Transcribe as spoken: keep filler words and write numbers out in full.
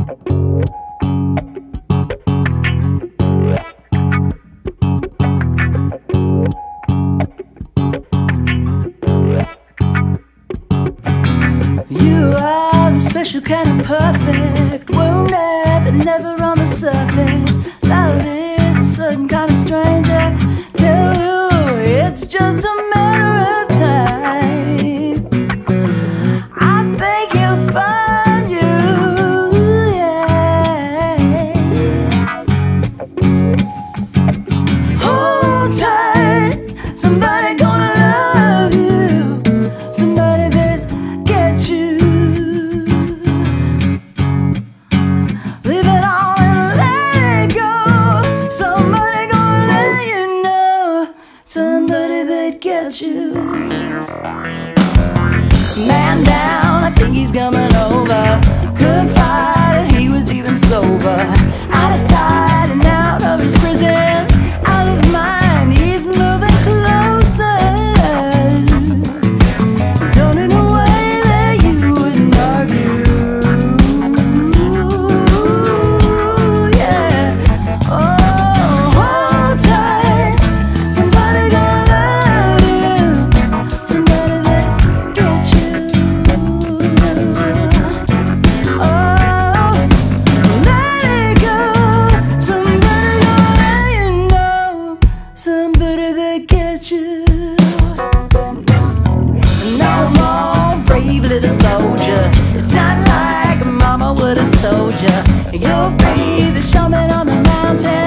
You are the special kind of perfect, wounded but never on the surface. Love is a certain kind of stranger. Tell you it's just a matter of time. I think you'll find you, yeah. Hold tight, somebody gonna love you, somebody that gets you. Leave it all and let it go. Somebody gonna let you know, somebody that gets you. Man down, I think he's coming over. Couldn't fight it, he was even sober. Out of sight and out of his prison, out of mind, he's moving closer. Done in a way that you wouldn't argue. Yeah. Oh, hold tight, somebody gonna love you, somebody that gets you. Oh, let it go, somebody gonna let you know, somebody that gets you. No more brave little soldier, it's not like mama would have told you. You'll be the showman on the mountain.